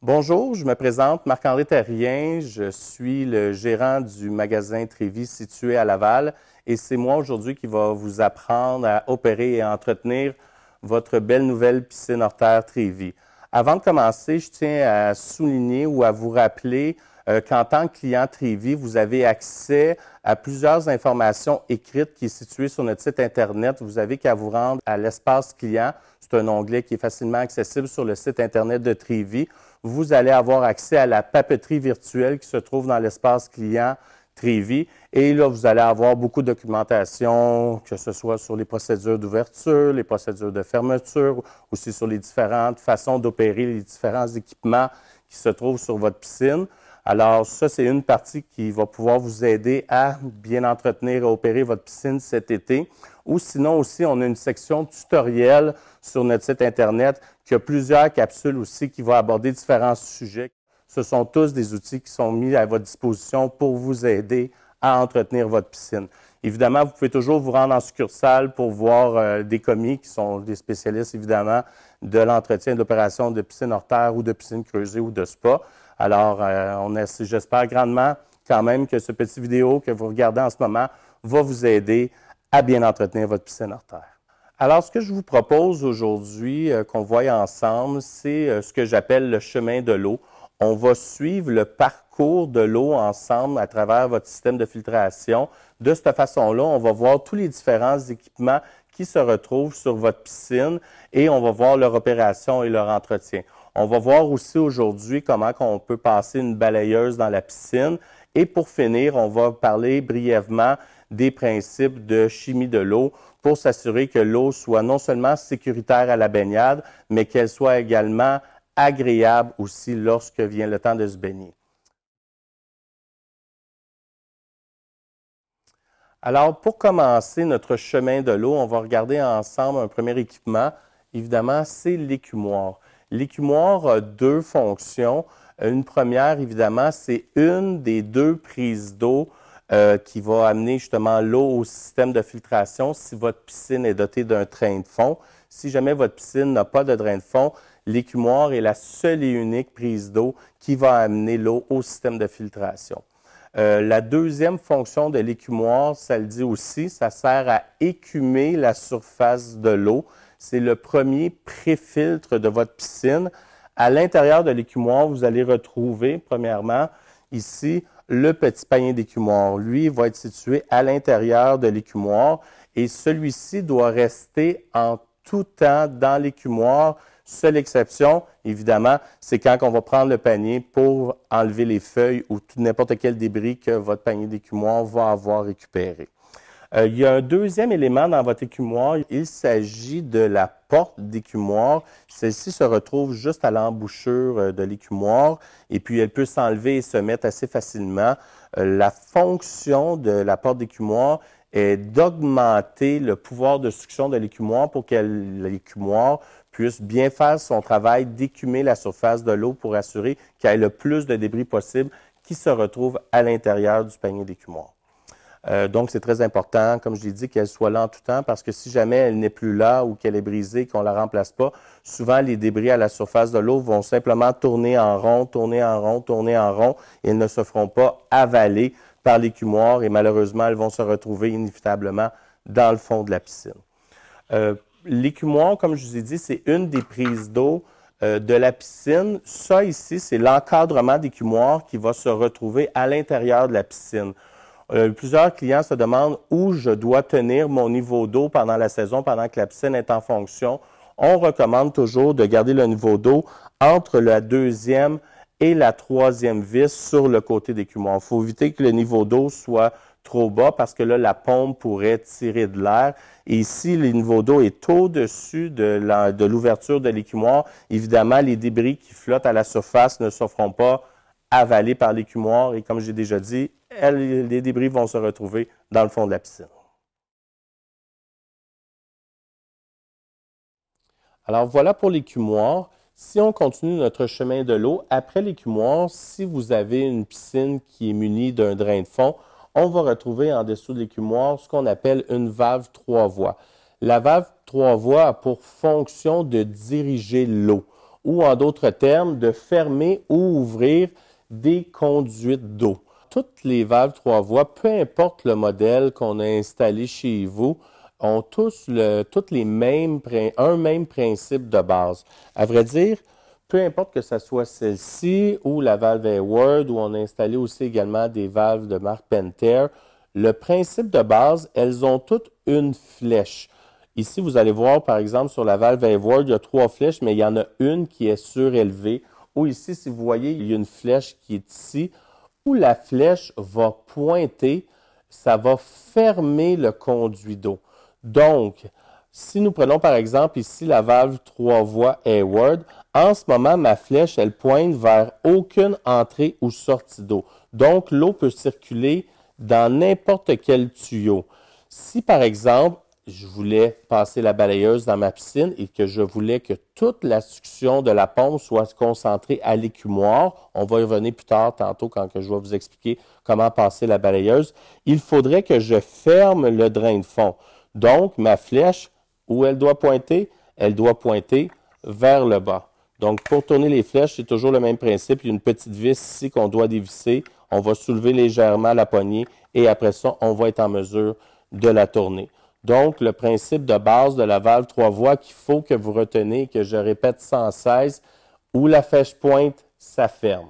Bonjour, je me présente Marc-André Terrien, je suis le gérant du magasin Trévis situé à Laval et c'est moi aujourd'hui qui va vous apprendre à opérer et à entretenir votre belle nouvelle piscine hors terre Trévis. Avant de commencer, je tiens à souligner ou à vous rappeler qu'en tant que client Trévis, vous avez accès à plusieurs informations écrites qui est située sur notre site Internet. Vous n'avez qu'à vous rendre à l'espace client. C'est un onglet qui est facilement accessible sur le site Internet de Trévis. Vous allez avoir accès à la papeterie virtuelle qui se trouve dans l'espace client Trévis. Et là, vous allez avoir beaucoup de documentation, que ce soit sur les procédures d'ouverture, les procédures de fermeture, aussi sur les différentes façons d'opérer les différents équipements qui se trouvent sur votre piscine. Alors, ça, c'est une partie qui va pouvoir vous aider à bien entretenir et opérer votre piscine cet été. Ou sinon aussi, on a une section tutoriel sur notre site Internet qui a plusieurs capsules aussi qui vont aborder différents sujets. Ce sont tous des outils qui sont mis à votre disposition pour vous aider à entretenir votre piscine. Évidemment, vous pouvez toujours vous rendre en succursale pour voir des commis qui sont des spécialistes, évidemment, de l'entretien d'opérations de piscine hors terre ou de piscine creusée ou de spa. Alors, j'espère grandement quand même que ce petit vidéo que vous regardez en ce moment va vous aider à bien entretenir votre piscine hors terre. Alors, ce que je vous propose aujourd'hui qu'on voie ensemble, c'est ce que j'appelle le chemin de l'eau. On va suivre le parcours de l'eau ensemble à travers votre système de filtration. De cette façon-là, on va voir tous les différents équipements qui se retrouvent sur votre piscine et on va voir leur opération et leur entretien. On va voir aussi aujourd'hui comment on peut passer une balayeuse dans la piscine. Et pour finir, on va parler brièvement des principes de chimie de l'eau pour s'assurer que l'eau soit non seulement sécuritaire à la baignade, mais qu'elle soit également agréable aussi lorsque vient le temps de se baigner. Alors, pour commencer notre chemin de l'eau, on va regarder ensemble un premier équipement. Évidemment, c'est l'écumoire. L'écumoire a deux fonctions. Une première, évidemment, c'est une des deux prises d'eau qui va amener justement l'eau au système de filtration si votre piscine est dotée d'un drain de fond. Si jamais votre piscine n'a pas de drain de fond, l'écumoire est la seule et unique prise d'eau qui va amener l'eau au système de filtration. La deuxième fonction de l'écumoire, ça le dit aussi, ça sert à écumer la surface de l'eau. C'est le premier pré-filtre de votre piscine. À l'intérieur de l'écumoire, vous allez retrouver, premièrement, ici, le petit panier d'écumoire. Lui, il va être situé à l'intérieur de l'écumoire et celui-ci doit rester en tout temps dans l'écumoire. Seule exception, évidemment, c'est quand on va prendre le panier pour enlever les feuilles ou n'importe quel débris que votre panier d'écumoire va avoir récupéré. Il y a un deuxième élément dans votre écumoire. Il s'agit de la porte d'écumoire. Celle-ci se retrouve juste à l'embouchure de l'écumoire et puis elle peut s'enlever et se mettre assez facilement. La fonction de la porte d'écumoire est d'augmenter le pouvoir de succion de l'écumoire pour que l'écumoire puisse bien faire son travail d'écumer la surface de l'eau pour assurer qu'il y ait le plus de débris possible qui se retrouvent à l'intérieur du panier d'écumoire. Donc, c'est très important, comme je l'ai dit, qu'elle soit là en tout temps parce que si jamais elle n'est plus là ou qu'elle est brisée, qu'on ne la remplace pas, souvent les débris à la surface de l'eau vont simplement tourner en rond, tourner en rond, tourner en rond et ils ne se feront pas avaler par l'écumoire et malheureusement, elles vont se retrouver inévitablement dans le fond de la piscine. L'écumoire, comme je vous ai dit, c'est une des prises d'eau de la piscine. Ça ici, c'est l'encadrement d'écumoire qui va se retrouver à l'intérieur de la piscine. Plusieurs clients se demandent où je dois tenir mon niveau d'eau pendant la saison, pendant que la piscine est en fonction. On recommande toujours de garder le niveau d'eau entre la deuxième et la troisième vis sur le côté d'écumoire. Il faut éviter que le niveau d'eau soit trop bas parce que là, la pompe pourrait tirer de l'air. Et si le niveau d'eau est au-dessus de l'ouverture de l'écumoire, évidemment, les débris qui flottent à la surface ne se feront pas avaler par l'écumoire et comme j'ai déjà dit, les débris vont se retrouver dans le fond de la piscine. Alors voilà pour l'écumoire. Si on continue notre chemin de l'eau, après l'écumoire, si vous avez une piscine qui est munie d'un drain de fond, on va retrouver en dessous de l'écumoire ce qu'on appelle une valve 3 voies. La valve 3 voies a pour fonction de diriger l'eau. ou en d'autres termes, de fermer ou ouvrir des conduites d'eau. Toutes les valves 3 voies, peu importe le modèle qu'on a installé chez vous, ont tous les mêmes, un même principe de base. À vrai dire, peu importe que ce soit celle-ci ou la valve Hayward, où on a installé aussi également des valves de marque Pentair, le principe de base, elles ont toutes une flèche. Ici, vous allez voir, par exemple, sur la valve Hayward, il y a 3 flèches, mais il y en a une qui est surélevée. Ou ici, si vous voyez, il y a une flèche qui est ici, où la flèche va pointer, ça va fermer le conduit d'eau. Donc, si nous prenons par exemple ici la valve 3 voies Hayward, en ce moment, ma flèche, elle pointe vers aucune entrée ou sortie d'eau. Donc, l'eau peut circuler dans n'importe quel tuyau. Si par exemple, je voulais passer la balayeuse dans ma piscine et que je voulais que toute la succion de la pompe soit concentrée à l'écumoire, on va y revenir plus tard tantôt quand je vais vous expliquer comment passer la balayeuse, il faudrait que je ferme le drain de fond. Donc, ma flèche, où elle doit pointer? Elle doit pointer vers le bas. Donc, pour tourner les flèches, c'est toujours le même principe. Il y a une petite vis ici qu'on doit dévisser. On va soulever légèrement la poignée et après ça, on va être en mesure de la tourner. Donc, le principe de base de la valve 3 voies qu'il faut que vous retenez, que je répète sans cesse, où la flèche pointe, ça ferme.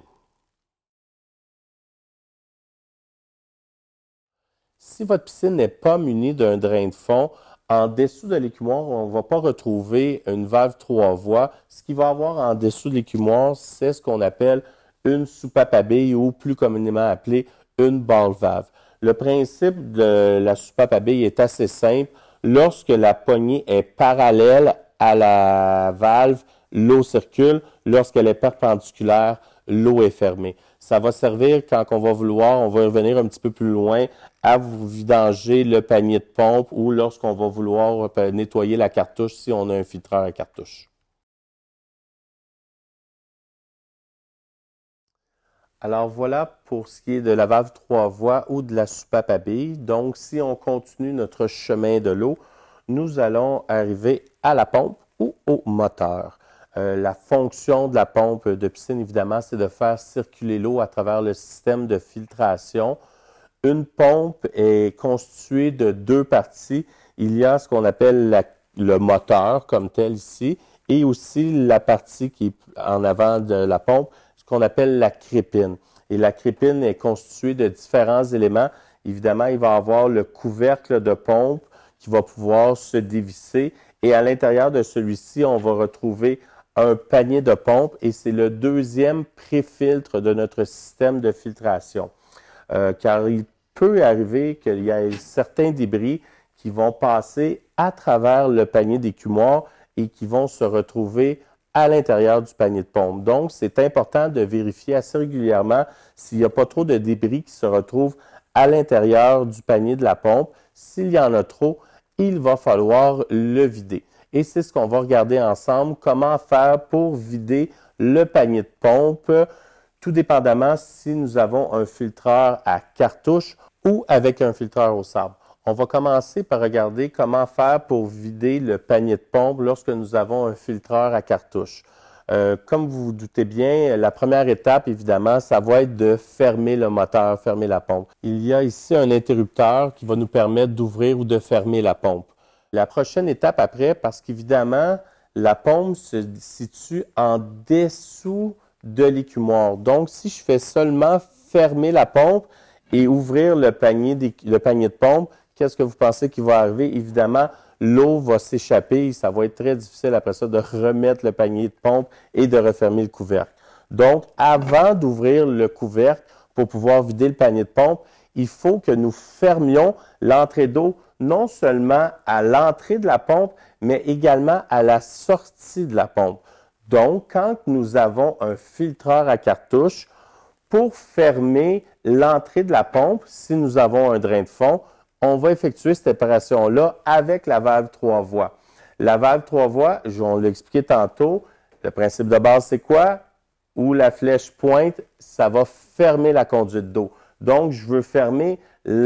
Si votre piscine n'est pas munie d'un drain de fond, en dessous de l'écumoire, on ne va pas retrouver une valve 3 voies. Ce qu'il va y avoir en dessous de l'écumoire, c'est ce qu'on appelle une soupape à billes ou plus communément appelée une ball valve. Le principe de la soupape à billes est assez simple. Lorsque la poignée est parallèle à la valve, l'eau circule. Lorsqu'elle est perpendiculaire, l'eau est fermée. Ça va servir quand on va vouloir, on va revenir un petit peu plus loin, à vous vidanger le panier de pompe ou lorsqu'on va vouloir nettoyer la cartouche si on a un filtreur à cartouche. Alors voilà pour ce qui est de la valve 3 voies ou de la soupape à billes. Donc, si on continue notre chemin de l'eau, nous allons arriver à la pompe ou au moteur. La fonction de la pompe de piscine, évidemment, c'est de faire circuler l'eau à travers le système de filtration. Une pompe est constituée de 2 parties. Il y a ce qu'on appelle le moteur comme tel ici et aussi la partie qui est en avant de la pompe, ce qu'on appelle la crépine. Et la crépine est constituée de différents éléments. Évidemment, il va y avoir le couvercle de pompe qui va pouvoir se dévisser. Et à l'intérieur de celui-ci, on va retrouver un panier de pompe et c'est le deuxième pré-filtre de notre système de filtration. Car il peut arriver qu'il y ait certains débris qui vont passer à travers le panier d'écumoire et qui vont se retrouver à l'intérieur du panier de pompe. Donc, c'est important de vérifier assez régulièrement s'il n'y a pas trop de débris qui se retrouvent à l'intérieur du panier de la pompe. S'il y en a trop, il va falloir le vider. Et c'est ce qu'on va regarder ensemble, comment faire pour vider le panier de pompe, tout dépendamment si nous avons un filtreur à cartouche ou avec un filtreur au sable. On va commencer par regarder comment faire pour vider le panier de pompe lorsque nous avons un filtreur à cartouche. Comme vous vous doutez bien, la première étape, évidemment, ça va être de fermer le moteur, fermer la pompe. Il y a ici un interrupteur qui va nous permettre d'ouvrir ou de fermer la pompe. La prochaine étape après, parce qu'évidemment, la pompe se situe en dessous de l'écumoire. Donc, si je fais seulement fermer la pompe et ouvrir le panier de pompe, qu'est-ce que vous pensez qui va arriver? Évidemment, l'eau va s'échapper. Ça va être très difficile après ça de remettre le panier de pompe et de refermer le couvercle. Donc, avant d'ouvrir le couvercle pour pouvoir vider le panier de pompe, il faut que nous fermions l'entrée d'eau non seulement à l'entrée de la pompe, mais également à la sortie de la pompe. Donc, quand nous avons un filtreur à cartouche, pour fermer l'entrée de la pompe, si nous avons un drain de fond, on va effectuer cette opération-là avec la valve 3 voies. La valve 3 voies, on l'a expliqué tantôt, le principe de base, c'est quoi? Où la flèche pointe, ça va fermer la conduite d'eau. Donc, je veux fermer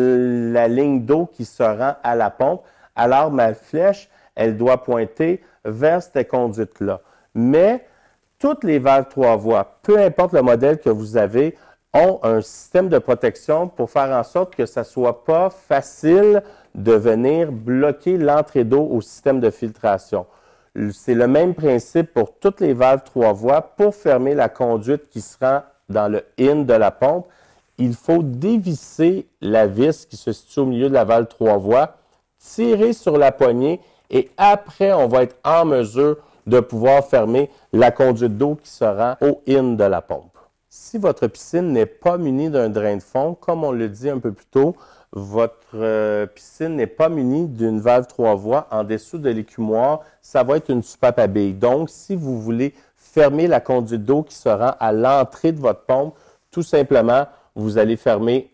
la ligne d'eau qui se rend à la pompe. Alors, ma flèche, elle doit pointer vers cette conduite-là. Mais Toutes les valves 3 voies, peu importe le modèle que vous avez, ont un système de protection pour faire en sorte que ça ne soit pas facile de venir bloquer l'entrée d'eau au système de filtration. C'est le même principe pour toutes les valves 3 voies. Pour fermer la conduite qui se rend dans le in de la pompe, il faut dévisser la vis qui se situe au milieu de la valve 3 voies, tirer sur la poignée et après, on va être en mesure de pouvoir fermer la conduite d'eau qui se rend au in de la pompe. Si votre piscine n'est pas munie d'un drain de fond, comme on le dit un peu plus tôt, votre piscine n'est pas munie d'une valve 3 voies en dessous de l'écumoire, ça va être une soupape à billes. Donc, si vous voulez fermer la conduite d'eau qui se rend à l'entrée de votre pompe, tout simplement, vous allez fermer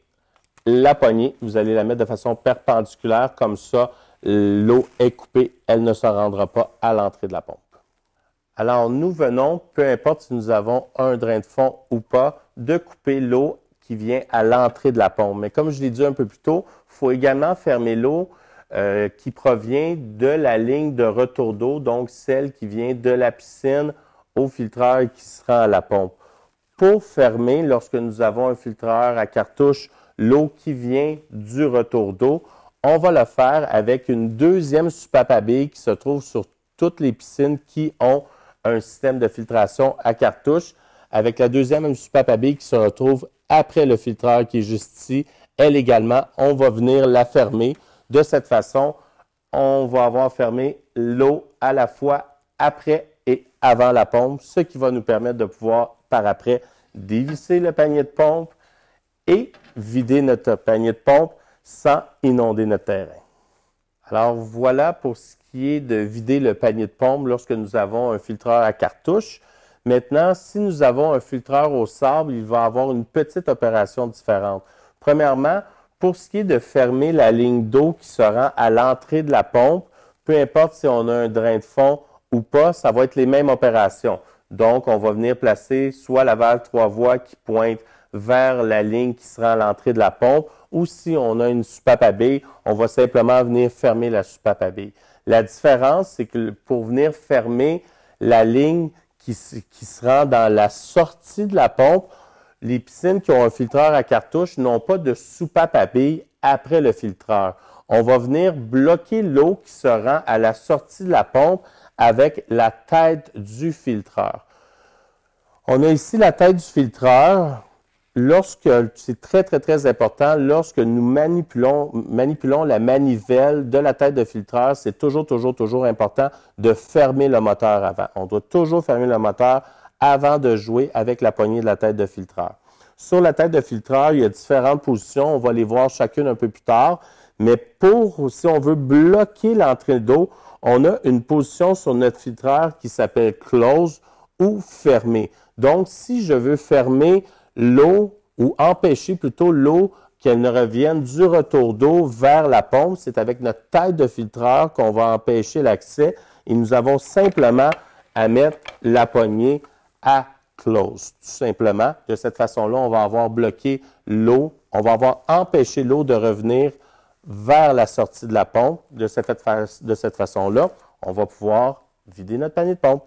la poignée, vous allez la mettre de façon perpendiculaire, comme ça, l'eau est coupée, elle ne se rendra pas à l'entrée de la pompe. Alors, nous venons, peu importe si nous avons un drain de fond ou pas, de couper l'eau qui vient à l'entrée de la pompe. Mais comme je l'ai dit un peu plus tôt, il faut également fermer l'eau qui provient de la ligne de retour d'eau, donc celle qui vient de la piscine au filtreur et qui se rend à la pompe. Pour fermer, lorsque nous avons un filtreur à cartouche, l'eau qui vient du retour d'eau, on va le faire avec une deuxième soupape à billes qui se trouve sur toutes les piscines qui ont un système de filtration à cartouche. Avec la deuxième soupape à billes qui se retrouve après le filtreur qui est juste ici, elle également, on va venir la fermer. De cette façon, on va avoir fermé l'eau à la fois après et avant la pompe, ce qui va nous permettre de pouvoir, par après, dévisser le panier de pompe et vider notre panier de pompe sans inonder notre terrain. Alors voilà pour ce qui est de vider le panier de pompe lorsque nous avons un filtreur à cartouche. Maintenant, si nous avons un filtreur au sable, il va avoir une petite opération différente. Premièrement, pour ce qui est de fermer la ligne d'eau qui se rend à l'entrée de la pompe, peu importe si on a un drain de fond ou pas, ça va être les mêmes opérations. Donc, on va venir placer soit la valve 3 voies qui pointe vers la ligne qui se rend à l'entrée de la pompe, ou si on a une soupape à billes, on va simplement venir fermer la soupape à billes. La différence, c'est que pour venir fermer la ligne qui se rend dans la sortie de la pompe, les piscines qui ont un filtreur à cartouche n'ont pas de soupape à billes après le filtreur. On va venir bloquer l'eau qui se rend à la sortie de la pompe avec la tête du filtreur. On a ici la tête du filtreur. C'est très important, lorsque nous manipulons la manivelle de la tête de filtreur, c'est toujours important de fermer le moteur avant. On doit toujours fermer le moteur avant de jouer avec la poignée de la tête de filtreur. Sur la tête de filtreur, il y a différentes positions. On va les voir chacune un peu plus tard. Mais si on veut bloquer l'entrée d'eau, on a une position sur notre filtreur qui s'appelle « close » ou « fermer ». Donc, si je veux fermer l'eau ou empêcher plutôt l'eau qu'elle ne revienne du retour d'eau vers la pompe, c'est avec notre tête de filtreur qu'on va empêcher l'accès et nous avons simplement à mettre la poignée à close. Tout simplement, de cette façon-là, on va avoir bloqué l'eau, on va avoir empêché l'eau de revenir vers la sortie de la pompe. De cette façon-là, on va pouvoir vider notre panier de pompe.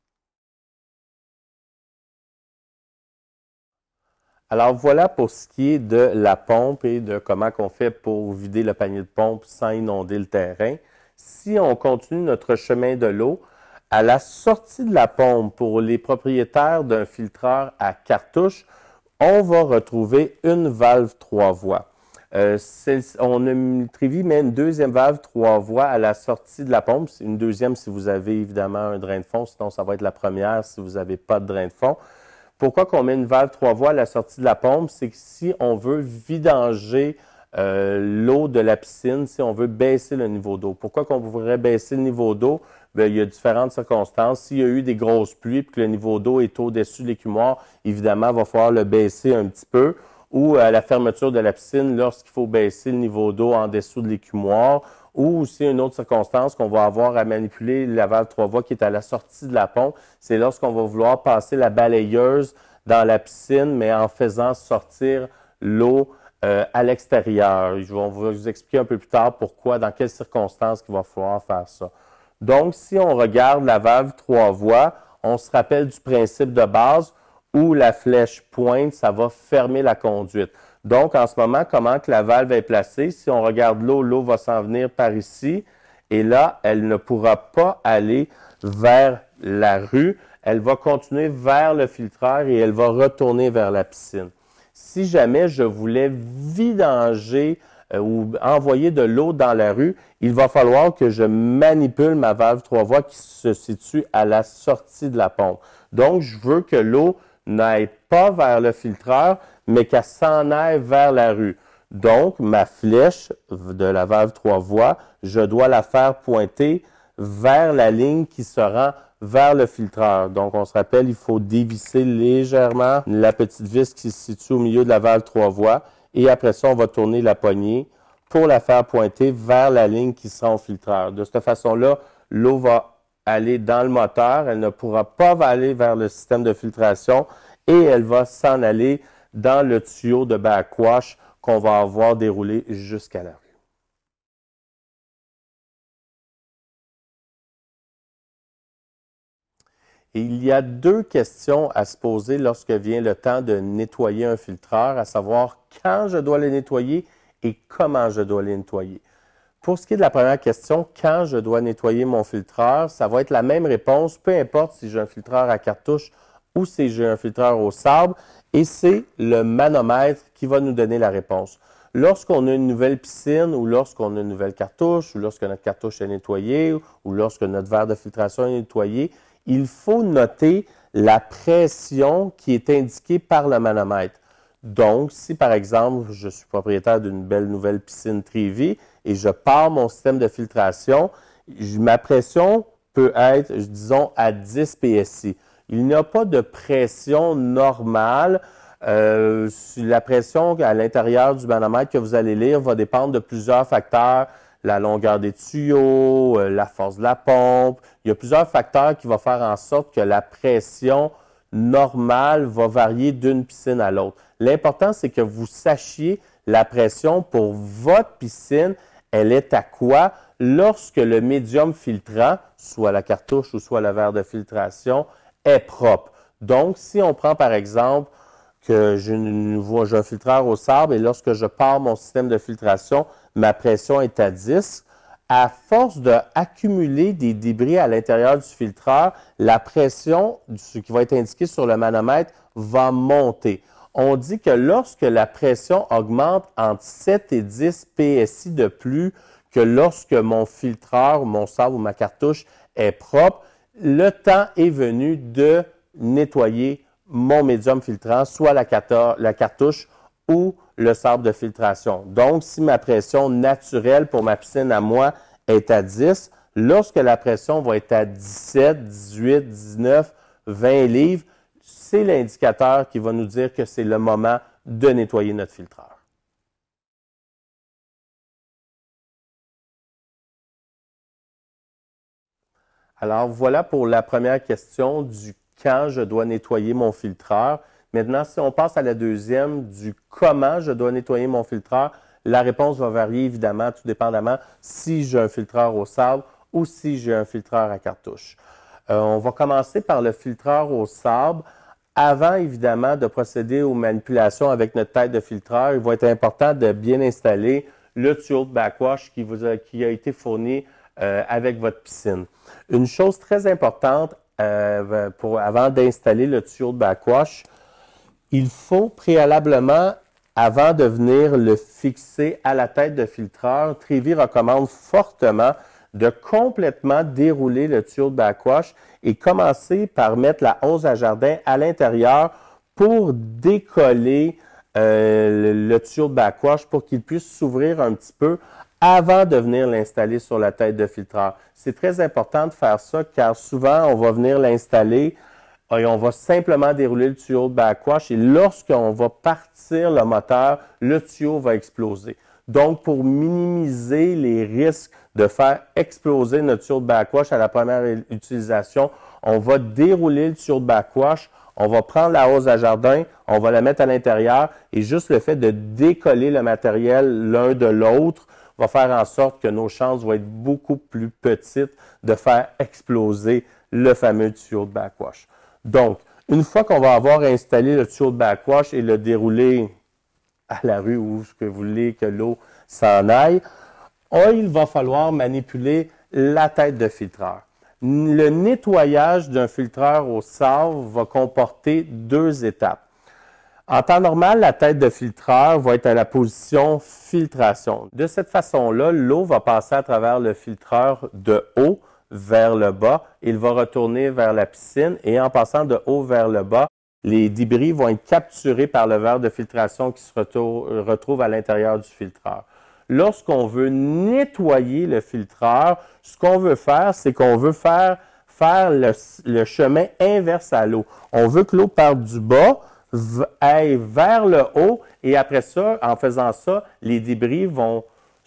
Alors voilà pour ce qui est de la pompe et de comment on fait pour vider le panier de pompe sans inonder le terrain. Si on continue notre chemin de l'eau, à la sortie de la pompe pour les propriétaires d'un filtreur à cartouche, on va retrouver une valve 3 voies. Trévi met une deuxième valve 3 voies à la sortie de la pompe. Une deuxième si vous avez évidemment un drain de fond, sinon ça va être la première si vous n'avez pas de drain de fond. Pourquoi qu'on met une valve 3 voies à la sortie de la pompe? C'est que si on veut vidanger l'eau de la piscine, si on veut baisser le niveau d'eau. Pourquoi qu'on voudrait baisser le niveau d'eau? Bien, il y a différentes circonstances. S'il y a eu des grosses pluies et que le niveau d'eau est au-dessus de l'écumoire, évidemment, il va falloir le baisser un petit peu. Ou à la fermeture de la piscine, lorsqu'il faut baisser le niveau d'eau en dessous de l'écumoire. Ou aussi une autre circonstance qu'on va avoir à manipuler la valve 3 voies qui est à la sortie de la pompe, c'est lorsqu'on va vouloir passer la balayeuse dans la piscine, mais en faisant sortir l'eau à l'extérieur. On va vous expliquer un peu plus tard pourquoi, dans quelles circonstances il va falloir faire ça. Donc, si on regarde la valve 3 voies, on se rappelle du principe de base où la flèche pointe, ça va fermer la conduite. Donc, en ce moment, comment que la valve est placée? Si on regarde l'eau, l'eau va s'en venir par ici. Et là, elle ne pourra pas aller vers la rue. Elle va continuer vers le filtreur et elle va retourner vers la piscine. Si jamais je voulais vidanger ou envoyer de l'eau dans la rue, il va falloir que je manipule ma valve 3 voies qui se situe à la sortie de la pompe. Donc, je veux que l'eau n'aille pas vers le filtreur, mais qu'elle s'en aille vers la rue. Donc, ma flèche de la valve 3 voies, je dois la faire pointer vers la ligne qui se rend vers le filtreur. Donc, on se rappelle, il faut dévisser légèrement la petite vis qui se situe au milieu de la valve 3 voies. Et après ça, on va tourner la poignée pour la faire pointer vers la ligne qui sera au filtreur. De cette façon-là, l'eau va aller dans le moteur, elle ne pourra pas aller vers le système de filtration et elle va s'en aller dans le tuyau de backwash qu'on va avoir déroulé jusqu'à la rue. Et il y a deux questions à se poser lorsque vient le temps de nettoyer un filtreur, à savoir quand je dois le nettoyer et comment je dois le nettoyer. Pour ce qui est de la première question, quand je dois nettoyer mon filtreur, ça va être la même réponse, peu importe si j'ai un filtreur à cartouche ou si j'ai un filtreur au sable, et c'est le manomètre qui va nous donner la réponse. Lorsqu'on a une nouvelle piscine ou lorsqu'on a une nouvelle cartouche ou lorsque notre cartouche est nettoyée ou lorsque notre verre de filtration est nettoyé, il faut noter la pression qui est indiquée par le manomètre. Donc, si par exemple, je suis propriétaire d'une belle nouvelle piscine Trévi et je pars mon système de filtration, ma pression peut être, disons, à 10 PSI. Il n'y a pas de pression normale. La pression à l'intérieur du manomètre que vous allez lire va dépendre de plusieurs facteurs. La longueur des tuyaux, la force de la pompe. Il y a plusieurs facteurs qui vont faire en sorte que la pression normale va varier d'une piscine à l'autre. L'important, c'est que vous sachiez la pression pour votre piscine, elle est à quoi lorsque le médium filtrant, soit la cartouche ou soit le verre de filtration, est propre. Donc, si on prend par exemple que j'ai un filtreur au sable et lorsque je pars mon système de filtration, ma pression est à 10. À force d'accumuler des débris à l'intérieur du filtreur, la pression, ce qui va être indiqué sur le manomètre, va monter. On dit que lorsque la pression augmente entre 7 et 10 PSI de plus que lorsque mon filtreur, mon sable ou ma cartouche est propre, le temps est venu de nettoyer mon médium filtrant, soit la cartouche ou le sable de filtration. Donc, si ma pression naturelle pour ma piscine à moi est à 10, lorsque la pression va être à 17, 18, 19, 20 livres, c'est l'indicateur qui va nous dire que c'est le moment de nettoyer notre filtreur. Alors, voilà pour la première question du quand je dois nettoyer mon filtreur. Maintenant, si on passe à la deuxième du comment je dois nettoyer mon filtreur, la réponse va varier évidemment, tout dépendamment si j'ai un filtreur au sable ou si j'ai un filtreur à cartouche. On va commencer par le filtreur au sable. Avant, évidemment, de procéder aux manipulations avec notre tête de filtreur, il va être important de bien installer le tuyau de backwash qui a été fourni avec votre piscine. Une chose très importante avant d'installer le tuyau de backwash, il faut préalablement, avant de venir le fixer à la tête de filtreur, Trévi recommande fortement de complètement dérouler le tuyau de backwash et commencer par mettre la hose à jardin à l'intérieur pour décoller le tuyau de backwash pour qu'il puisse s'ouvrir un petit peu avant de venir l'installer sur la tête de filtreur. C'est très important de faire ça car souvent on va venir l'installer et on va simplement dérouler le tuyau de backwash et lorsqu'on va partir le moteur, le tuyau va exploser. Donc, pour minimiser les risques de faire exploser notre tuyau de backwash à la première utilisation, on va dérouler le tuyau de backwash, on va prendre la hose à jardin, on va la mettre à l'intérieur et juste le fait de décoller le matériel l'un de l'autre va faire en sorte que nos chances vont être beaucoup plus petites de faire exploser le fameux tuyau de backwash. Donc, une fois qu'on va avoir installé le tuyau de backwash et le déroulé à la rue où vous voulez que l'eau s'en aille, il va falloir manipuler la tête de filtreur. Le nettoyage d'un filtreur au sable va comporter 2 étapes. En temps normal, la tête de filtreur va être à la position filtration. De cette façon-là, l'eau va passer à travers le filtreur de haut vers le bas. Il va retourner vers la piscine et en passant de haut vers le bas, les débris vont être capturés par le verre de filtration qui se retrouve à l'intérieur du filtreur. Lorsqu'on veut nettoyer le filtreur, ce qu'on veut faire, c'est qu'on veut faire le chemin inverse à l'eau. On veut que l'eau parte du bas, aille vers le haut et après ça, en faisant ça, les débris vont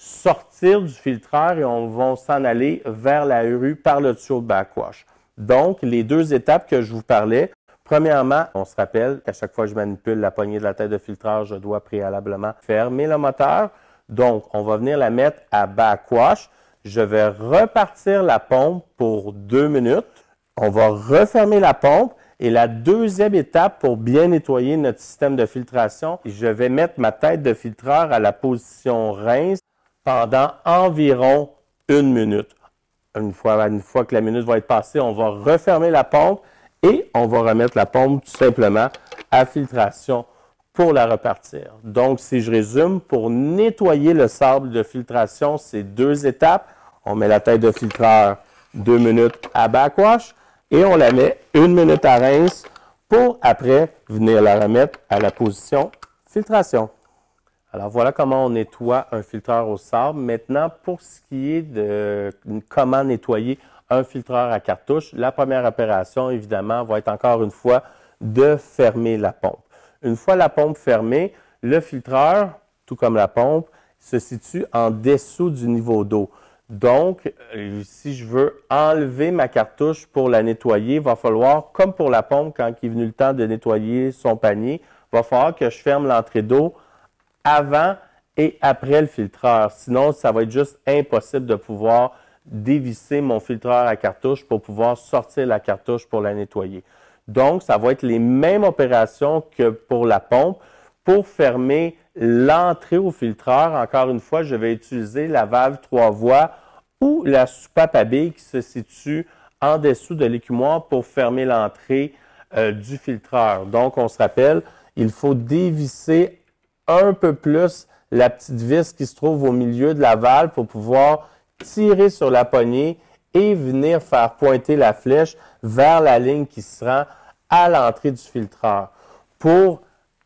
sortir du filtreur et vont s'en aller vers la rue par le tuyau de backwash. Donc, les 2 étapes que je vous parlais, premièrement, on se rappelle qu'à chaque fois que je manipule la poignée de la tête de filtreur, je dois préalablement fermer le moteur. Donc, on va venir la mettre à backwash. Je vais repartir la pompe pour 2 minutes. On va refermer la pompe. Et la deuxième étape pour bien nettoyer notre système de filtration, je vais mettre ma tête de filtreur à la position rince pendant environ 1 minute. Une fois que la minute va être passée, on va refermer la pompe et on va remettre la pompe tout simplement à filtration pour la repartir. Donc, si je résume, pour nettoyer le sable de filtration, c'est 2 étapes. On met la tête de filtreur 2 minutes à backwash et on la met 1 minute à rince pour après venir la remettre à la position filtration. Alors voilà comment on nettoie un filtreur au sable. Maintenant, pour ce qui est de comment nettoyer un filtreur à cartouche, la première opération, évidemment, va être encore une fois de fermer la pompe. Une fois la pompe fermée, le filtreur, tout comme la pompe, se situe en dessous du niveau d'eau. Donc, si je veux enlever ma cartouche pour la nettoyer, il va falloir, comme pour la pompe, quand il est venu le temps de nettoyer son panier, il va falloir que je ferme l'entrée d'eau avant et après le filtreur. Sinon, ça va être juste impossible de pouvoir dévisser mon filtreur à cartouche pour pouvoir sortir la cartouche pour la nettoyer. Donc, ça va être les mêmes opérations que pour la pompe. Pour fermer l'entrée au filtreur, encore une fois, je vais utiliser la valve 3 voies ou la soupape à billes qui se situe en dessous de l'écumoire pour fermer l'entrée du filtreur. Donc, on se rappelle, il faut dévisser un peu plus la petite vis qui se trouve au milieu de la valve pour pouvoir tirer sur la poignée et venir faire pointer la flèche vers la ligne qui se rend à l'entrée du filtreur. Pour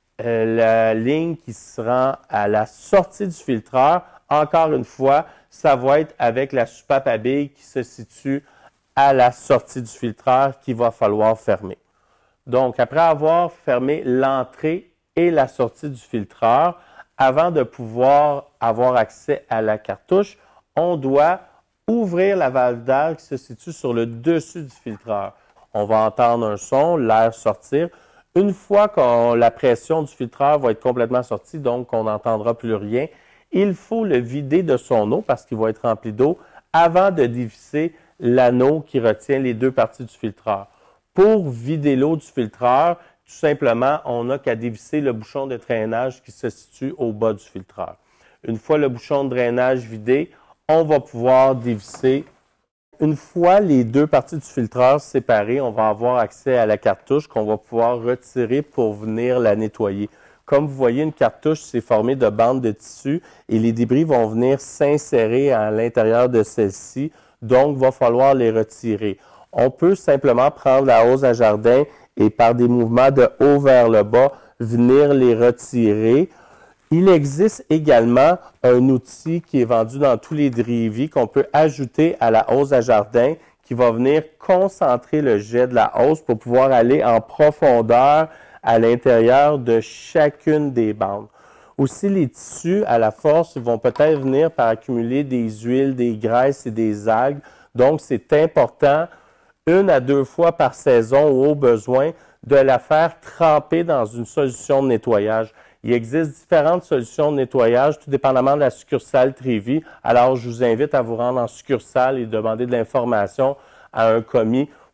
la ligne qui se rend à la sortie du filtreur, encore une fois, ça va être avec la soupape à billes qui se situe à la sortie du filtreur qu'il va falloir fermer. Donc, après avoir fermé l'entrée et la sortie du filtreur, avant de pouvoir avoir accès à la cartouche, on doit ouvrir la valve d'air qui se situe sur le dessus du filtreur. On va entendre un son, l'air sortir. Une fois que la pression du filtreur va être complètement sortie, donc qu'on n'entendra plus rien, il faut le vider de son eau parce qu'il va être rempli d'eau avant de dévisser l'anneau qui retient les 2 parties du filtreur. Pour vider l'eau du filtreur, tout simplement, on n'a qu'à dévisser le bouchon de drainage qui se situe au bas du filtreur. Une fois le bouchon de drainage vidé, on va pouvoir dévisser. Une fois les 2 parties du filtreur séparées, on va avoir accès à la cartouche qu'on va pouvoir retirer pour venir la nettoyer. Comme vous voyez, une cartouche, c'est formé de bandes de tissu et les débris vont venir s'insérer à l'intérieur de celle-ci, donc il va falloir les retirer. On peut simplement prendre la hose à jardin et par des mouvements de haut vers le bas, venir les retirer. Il existe également un outil qui est vendu dans tous les dérivés qu'on peut ajouter à la hose à jardin qui va venir concentrer le jet de la hose pour pouvoir aller en profondeur à l'intérieur de chacune des bandes. Aussi, les tissus, à la force, vont peut-être venir par accumuler des huiles, des graisses et des algues. Donc, c'est important, 1 à 2 fois par saison ou au besoin, de la faire tremper dans une solution de nettoyage. Il existe différentes solutions de nettoyage, tout dépendamment de la succursale Trévi. Alors, je vous invite à vous rendre en succursale et demander de l'information à un commis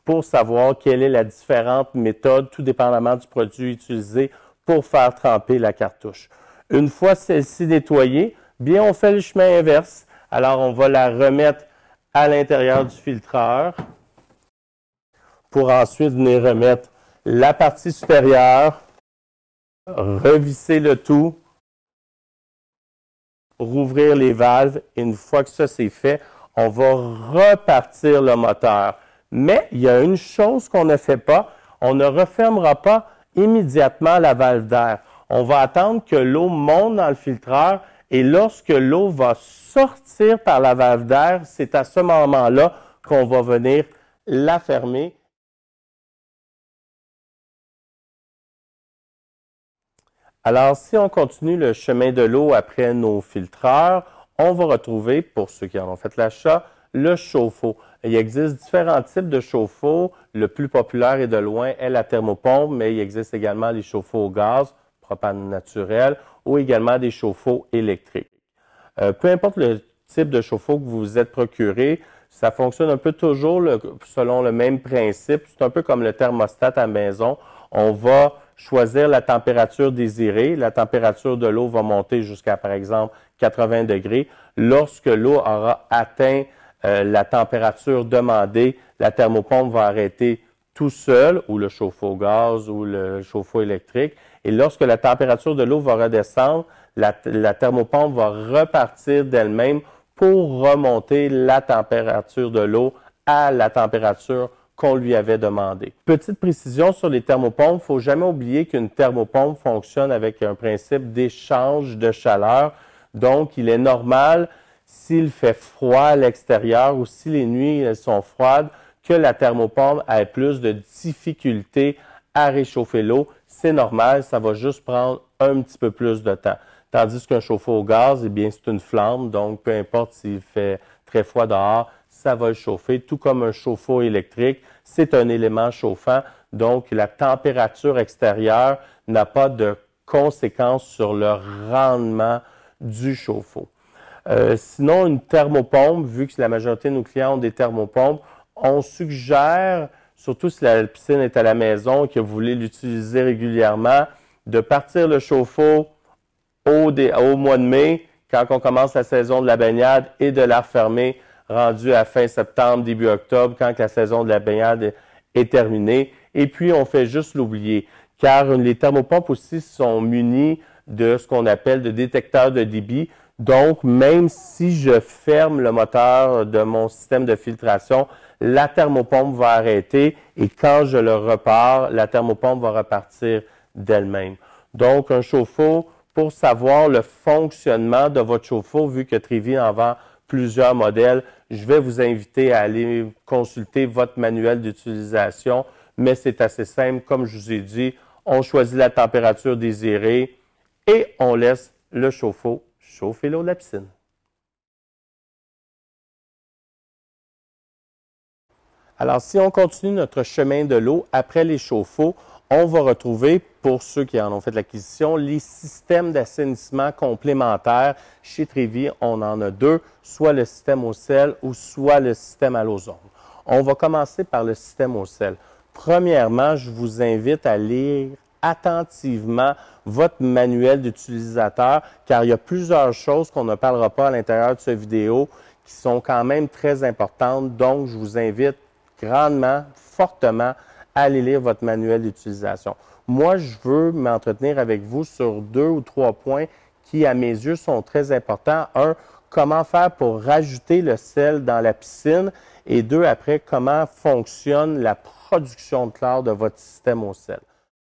pour savoir quelle est la différente méthode, tout dépendamment du produit utilisé, pour faire tremper la cartouche. Une fois celle-ci nettoyée, bien on fait le chemin inverse. Alors on va la remettre à l'intérieur du filtreur pour ensuite venir remettre la partie supérieure, revisser le tout, rouvrir les valves et une fois que ça c'est fait, on va repartir le moteur. Mais il y a une chose qu'on ne fait pas, on ne refermera pas immédiatement la valve d'air. On va attendre que l'eau monte dans le filtreur et lorsque l'eau va sortir par la valve d'air, c'est à ce moment-là qu'on va venir la fermer. Alors, si on continue le chemin de l'eau après nos filtreurs, on va retrouver, pour ceux qui en ont fait l'achat, le chauffe-eau. Il existe différents types de chauffe-eau. Le plus populaire et de loin est la thermopompe, mais il existe également les chauffe-eau au gaz, propane naturel, ou également des chauffe-eau électriques. Peu importe le type de chauffe-eau que vous vous êtes procuré, ça fonctionne un peu toujours selon le même principe. C'est un peu comme le thermostat à la maison. On va choisir la température désirée. La température de l'eau va monter jusqu'à, par exemple, 80 degrés. Lorsque l'eau aura atteint la température demandée, la thermopompe va arrêter tout seul, ou le chauffe-eau au gaz, ou le chauffe-eau électrique. Et lorsque la température de l'eau va redescendre, la thermopompe va repartir d'elle-même pour remonter la température de l'eau à la température qu'on lui avait demandé. Petite précision sur les thermopompes, il ne faut jamais oublier qu'une thermopompe fonctionne avec un principe d'échange de chaleur. Donc, il est normal, s'il fait froid à l'extérieur ou si les nuits elles sont froides, que la thermopompe ait plus de difficultés à réchauffer l'eau. C'est normal, ça va juste prendre un petit peu plus de temps. Tandis qu'un chauffe-eau au gaz, eh bien, c'est une flamme, donc peu importe s'il fait très froid dehors, ça va le chauffer. Tout comme un chauffe-eau électrique, c'est un élément chauffant, donc la température extérieure n'a pas de conséquences sur le rendement du chauffe-eau. Sinon, une thermopompe, vu que la majorité de nos clients ont des thermopompes, on suggère, surtout si la piscine est à la maison et que vous voulez l'utiliser régulièrement, de partir le chauffe-eau au mois de mai, quand on commence la saison de la baignade, et de la refermer rendu à fin septembre, début octobre, quand la saison de la baignade est terminée. Et puis, on fait juste l'oublier, car les thermopompes aussi sont munis de ce qu'on appelle de détecteurs de débit. Donc, même si je ferme le moteur de mon système de filtration, la thermopompe va arrêter et quand je le repars, la thermopompe va repartir d'elle-même. Donc, un chauffe-eau, pour savoir le fonctionnement de votre chauffe-eau, vu que Trévi en vend plusieurs modèles, je vais vous inviter à aller consulter votre manuel d'utilisation, mais c'est assez simple. Comme je vous ai dit, on choisit la température désirée et on laisse le chauffe-eau chauffer l'eau de la piscine. Alors, si on continue notre chemin de l'eau après les chauffe-eau, on va retrouver, pour ceux qui en ont fait l'acquisition, les systèmes d'assainissement complémentaires. Chez Trévi, on en a deux, soit le système au sel ou soit le système à l'ozone. On va commencer par le système au sel. Premièrement, je vous invite à lire attentivement votre manuel d'utilisateur, car il y a plusieurs choses qu'on ne parlera pas à l'intérieur de cette vidéo qui sont quand même très importantes. Donc, je vous invite grandement, fortement, à aller lire votre manuel d'utilisation. Moi, je veux m'entretenir avec vous sur 2 ou 3 points qui, à mes yeux, sont très importants. 1, comment faire pour rajouter le sel dans la piscine et 2, après, comment fonctionne la production de chlore de votre système au sel.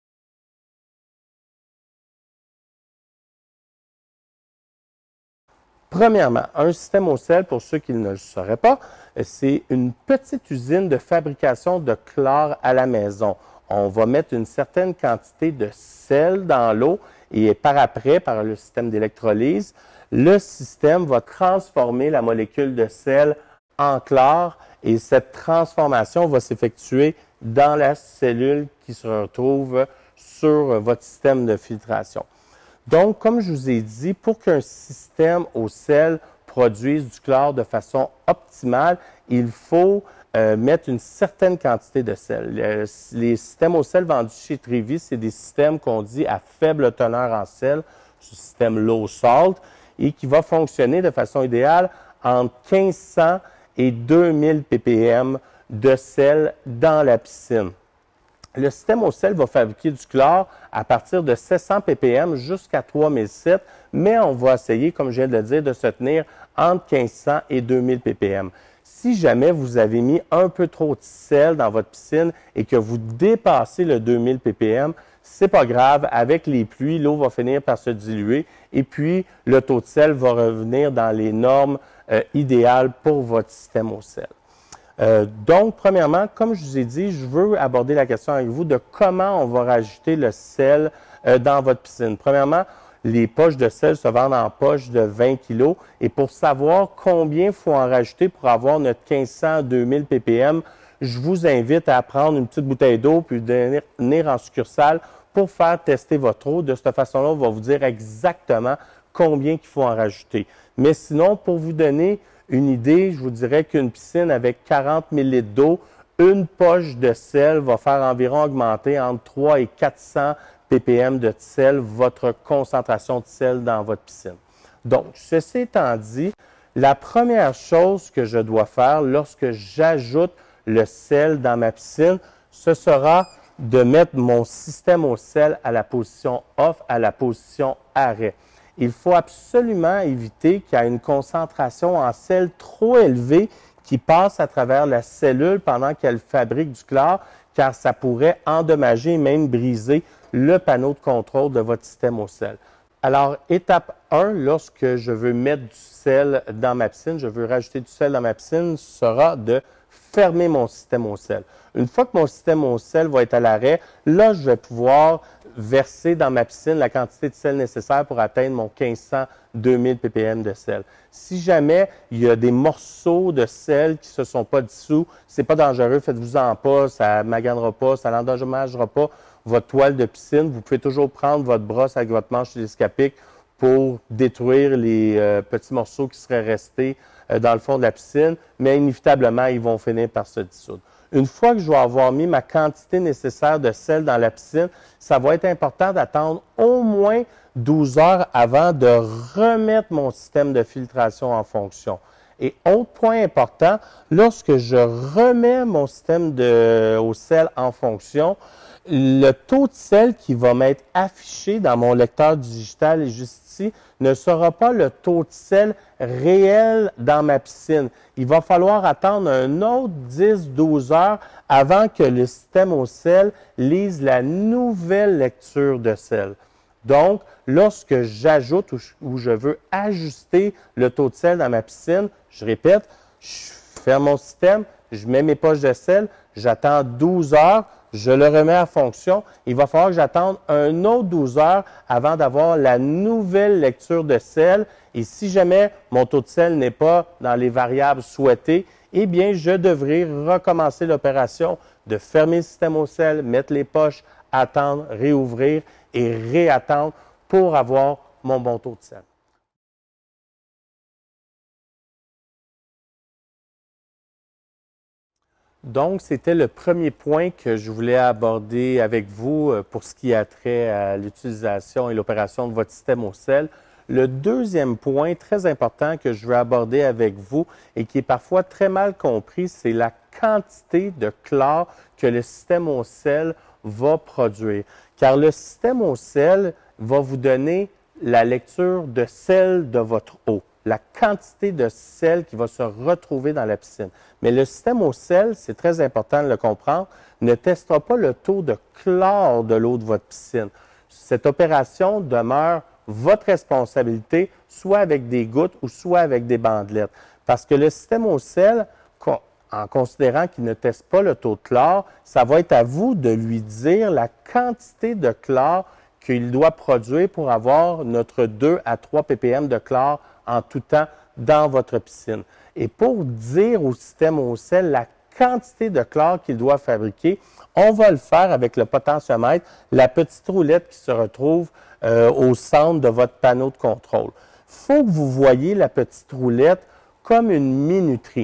Premièrement, un système au sel, pour ceux qui ne le sauraient pas, c'est une petite usine de fabrication de chlore à la maison. On va mettre une certaine quantité de sel dans l'eau et par après, par le système d'électrolyse, le système va transformer la molécule de sel en chlore et cette transformation va s'effectuer dans la cellule qui se retrouve sur votre système de filtration. Donc, comme je vous ai dit, pour qu'un système au sel produise du chlore de façon optimale, il faut mettre une certaine quantité de sel. Les systèmes au sel vendus chez Trévi, c'est des systèmes qu'on dit à faible teneur en sel, ce système low salt, et qui va fonctionner de façon idéale entre 1500 et 2000 ppm de sel dans la piscine. Le système au sel va fabriquer du chlore à partir de 700 ppm jusqu'à 3007, mais on va essayer, comme je viens de le dire, de se tenir entre 1500 et 2000 ppm. Si jamais vous avez mis un peu trop de sel dans votre piscine et que vous dépassez le 2000 ppm, c'est pas grave. Avec les pluies, l'eau va finir par se diluer et puis le taux de sel va revenir dans les normes idéales pour votre système au sel. Donc, premièrement, comme je vous ai dit, je veux aborder la question avec vous de comment on va rajouter le sel dans votre piscine. Premièrement, les poches de sel se vendent en poches de 20 kg et pour savoir combien il faut en rajouter pour avoir notre 1500-2000 ppm, je vous invite à prendre une petite bouteille d'eau puis venir en succursale pour faire tester votre eau. De cette façon-là, on va vous dire exactement combien il faut en rajouter. Mais sinon, pour vous donner une idée, je vous dirais qu'une piscine avec 40 ml d'eau, une poche de sel va faire environ augmenter entre 3 et 400 ppm de sel, votre concentration de sel dans votre piscine. Donc, ceci étant dit, la première chose que je dois faire lorsque j'ajoute le sel dans ma piscine, ce sera de mettre mon système au sel à la position off, à la position arrêt. Il faut absolument éviter qu'il y ait une concentration en sel trop élevée qui passe à travers la cellule pendant qu'elle fabrique du chlore, car ça pourrait endommager et même briser le panneau de contrôle de votre système au sel. Alors, étape 1, lorsque je veux mettre du sel dans ma piscine, je veux rajouter du sel dans ma piscine, sera de fermer mon système au sel. Une fois que mon système au sel va être à l'arrêt, là, je vais pouvoir verser dans ma piscine la quantité de sel nécessaire pour atteindre mon 1500-2000 ppm de sel. Si jamais il y a des morceaux de sel qui ne se sont pas dissous, c'est pas dangereux, faites-vous-en pas, ça ne maganera pas, ça n'endommagera pas votre toile de piscine. Vous pouvez toujours prendre votre brosse avec votre manche télescopique pour détruire les petits morceaux qui seraient restés dans le fond de la piscine, mais inévitablement, ils vont finir par se dissoudre. Une fois que je vais avoir mis ma quantité nécessaire de sel dans la piscine, ça va être important d'attendre au moins 12 heures avant de remettre mon système de filtration en fonction. Et autre point important, lorsque je remets mon système au sel en fonction, le taux de sel qui va m'être affiché dans mon lecteur digital juste ici ne sera pas le taux de sel réel dans ma piscine. Il va falloir attendre un autre 10-12 heures avant que le système au sel lise la nouvelle lecture de sel. Donc, lorsque j'ajoute ou je veux ajuster le taux de sel dans ma piscine, je répète, je ferme mon système, je mets mes poches de sel, j'attends 12 heures, je le remets en fonction. Il va falloir que j'attende un autre 12 heures avant d'avoir la nouvelle lecture de sel. Et si jamais mon taux de sel n'est pas dans les variables souhaitées, eh bien, je devrais recommencer l'opération de fermer le système au sel, mettre les poches, attendre, réouvrir et réattendre pour avoir mon bon taux de sel. Donc, c'était le premier point que je voulais aborder avec vous pour ce qui a trait à l'utilisation et l'opération de votre système au sel. Le deuxième point très important que je veux aborder avec vous et qui est parfois très mal compris, c'est la quantité de chlore que le système au sel va produire. Car le système au sel va vous donner la lecture de sel de votre eau, la quantité de sel qui va se retrouver dans la piscine. Mais le système au sel, c'est très important de le comprendre, ne testera pas le taux de chlore de l'eau de votre piscine. Cette opération demeure votre responsabilité, soit avec des gouttes ou soit avec des bandelettes. Parce que le système au sel, en considérant qu'il ne teste pas le taux de chlore, ça va être à vous de lui dire la quantité de chlore qu'il doit produire pour avoir notre 2 à 3 ppm de chlore en tout temps dans votre piscine. Et pour dire au système au sel la quantité de chlore qu'il doit fabriquer, on va le faire avec le potentiomètre, la petite roulette qui se retrouve au centre de votre panneau de contrôle. Il faut que vous voyez la petite roulette comme une minuterie.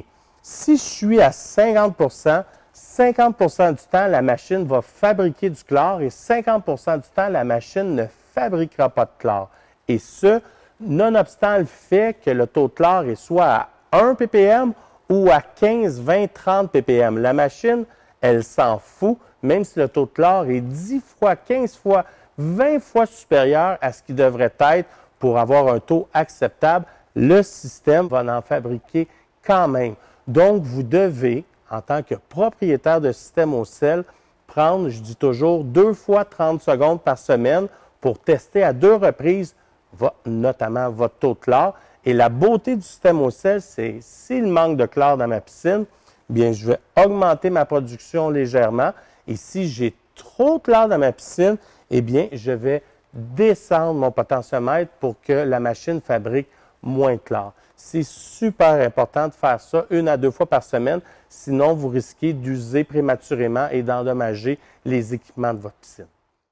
Si je suis à 50 du temps, la machine va fabriquer du chlore et 50 du temps, la machine ne fabriquera pas de chlore. Et ce, nonobstant le fait que le taux de chlore est soit à 1 ppm ou à 15, 20, 30 ppm. La machine, elle s'en fout, même si le taux de chlore est 10 fois, 15 fois, 20 fois supérieur à ce qui devrait être pour avoir un taux acceptable, le système va en fabriquer quand même. Donc, vous devez, en tant que propriétaire de système au sel, prendre, je dis toujours, 2 fois 30 secondes par semaine pour tester à 2 reprises, notamment votre taux de chlore. Et la beauté du système au sel, c'est s'il manque de chlore dans ma piscine, bien, je vais augmenter ma production légèrement. Et si j'ai trop de chlore dans ma piscine, eh bien, je vais descendre mon potentiomètre pour que la machine fabrique moins de chlore. C'est super important de faire ça 1 à 2 fois par semaine, sinon vous risquez d'user prématurément et d'endommager les équipements de votre piscine.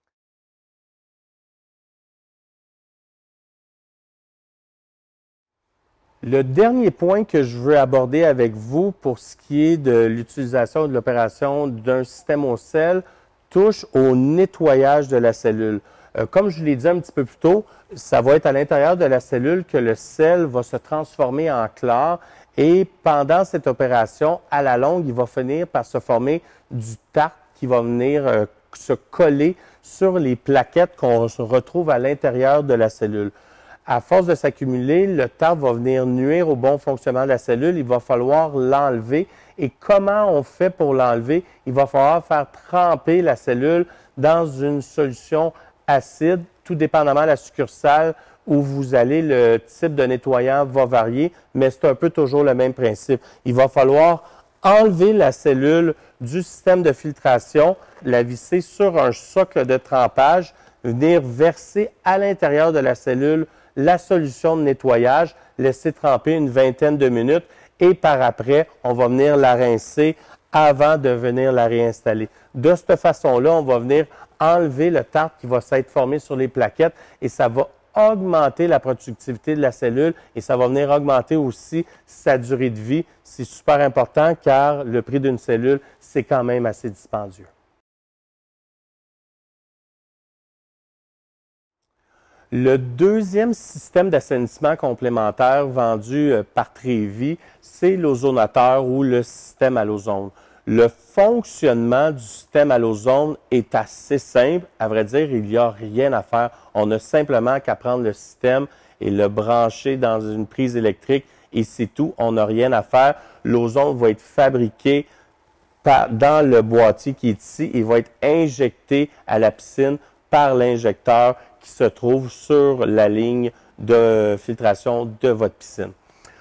Le dernier point que je veux aborder avec vous pour ce qui est de l'utilisation et de l'opération d'un système au sel touche au nettoyage de la cellule. Comme je l'ai dit un petit peu plus tôt, ça va être à l'intérieur de la cellule que le sel va se transformer en chlore et pendant cette opération, à la longue, il va finir par se former du tartre qui va venir se coller sur les plaquettes qu'on retrouve à l'intérieur de la cellule. À force de s'accumuler, le tartre va venir nuire au bon fonctionnement de la cellule. Il va falloir l'enlever. Et comment on fait pour l'enlever? Il va falloir faire tremper la cellule dans une solution acide, tout dépendamment de la succursale où vous allez, le type de nettoyant va varier, mais c'est un peu toujours le même principe. Il va falloir enlever la cellule du système de filtration, la visser sur un socle de trempage, venir verser à l'intérieur de la cellule la solution de nettoyage, laisser tremper une vingtaine de minutes et par après, on va venir la rincer avant de venir la réinstaller. De cette façon-là, on va venir enlever le tartre qui va s'être formé sur les plaquettes et ça va augmenter la productivité de la cellule et ça va venir augmenter aussi sa durée de vie. C'est super important car le prix d'une cellule, c'est quand même assez dispendieux. Le deuxième système d'assainissement complémentaire vendu par Trévi, c'est l'ozonateur ou le système à l'ozone. Le fonctionnement du système à l'ozone est assez simple. À vrai dire, il n'y a rien à faire. On a simplement qu'à prendre le système et le brancher dans une prise électrique et c'est tout. On n'a rien à faire. L'ozone va être fabriqué dans le boîtier qui est ici et va être injecté à la piscine par l'injecteur qui se trouve sur la ligne de filtration de votre piscine.